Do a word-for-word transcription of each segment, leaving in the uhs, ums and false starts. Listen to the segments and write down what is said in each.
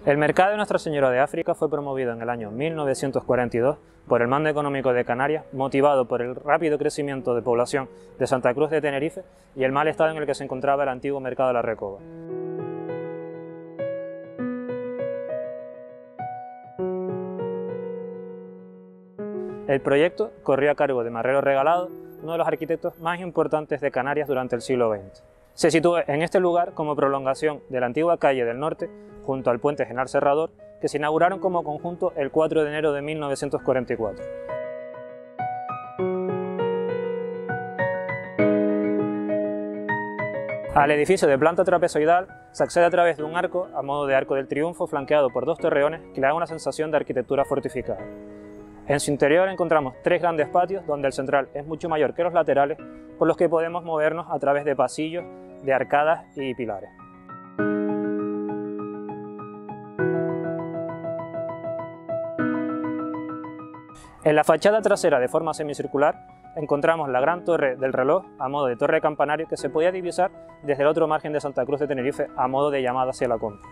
El mercado de Nuestra Señora de África fue promovido en el año mil novecientos cuarenta y dos por el Mando Económico de Canarias, motivado por el rápido crecimiento de población de Santa Cruz de Tenerife y el mal estado en el que se encontraba el antiguo mercado de la Recoba. El proyecto corrió a cargo de Marrero Regalado, uno de los arquitectos más importantes de Canarias durante el siglo veinte. Se sitúa en este lugar como prolongación de la antigua calle del Norte, junto al puente Genal Serrador, que se inauguraron como conjunto el cuatro de enero de mil novecientos cuarenta y cuatro. Al edificio de planta trapezoidal se accede a través de un arco a modo de arco del triunfo flanqueado por dos torreones que le dan una sensación de arquitectura fortificada. En su interior encontramos tres grandes patios donde el central es mucho mayor que los laterales, por los que podemos movernos a través de pasillos, de arcadas y pilares. En la fachada trasera de forma semicircular encontramos la gran torre del reloj a modo de torre campanario que se podía divisar desde el otro margen de Santa Cruz de Tenerife a modo de llamada hacia la contra.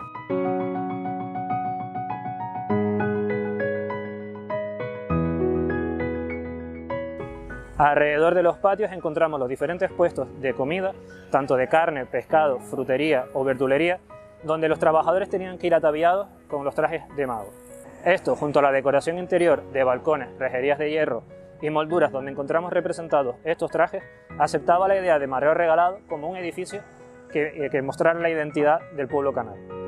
Alrededor de los patios encontramos los diferentes puestos de comida, tanto de carne, pescado, frutería o verdulería, donde los trabajadores tenían que ir ataviados con los trajes de mago. Esto, junto a la decoración interior de balcones, rejerías de hierro y molduras donde encontramos representados estos trajes, aceptaba la idea de Marrero Regalado como un edificio que, que mostrara la identidad del pueblo canario.